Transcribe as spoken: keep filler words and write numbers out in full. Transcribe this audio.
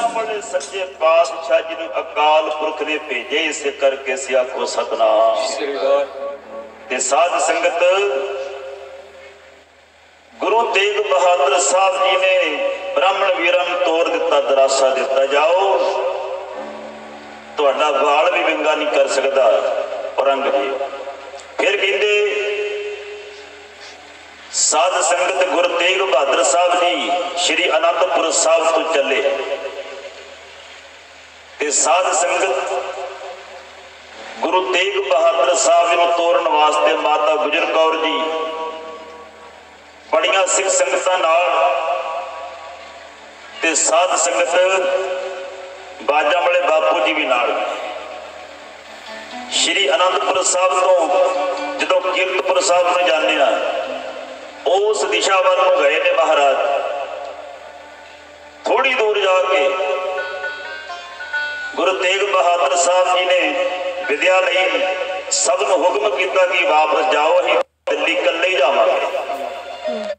वाले सच्चे पातशाह जी ने अकाल पुरख ने भेजे, इस करके सिया को सतनाम। ते साध संगत गुरु तेग बहादुर साहब जी ने ब्राह्मण वीरां नूं तोड़ दिता, दरासा दिता, जाओ तुहाडा वाल भी विंगा नहीं कर सकता औरंग जी। फिर कहते साध संगत गुरु तेग बहादुर साहब जी श्री आनंदपुर साहब तो चले ते साध संगत गुरु तेग बहादुर साहब जी तोड़न वास्ते माता गुजर कौर जी बड़िया सिख संगतां नाल ते साध संगत बाजा वाले बापू जी भी नाल श्री आनंदपुर साहब तो जो कीरतपुर साहब में जाने उस दिशा वाल गए ने महाराज। थोड़ी दूर जाके गुरु तेग बहादुर साहब जी ने विद्या लई सब नूं हुक्म किया कि वापस जाओ, असीं दिल्ली कल्ले ही जावांगे।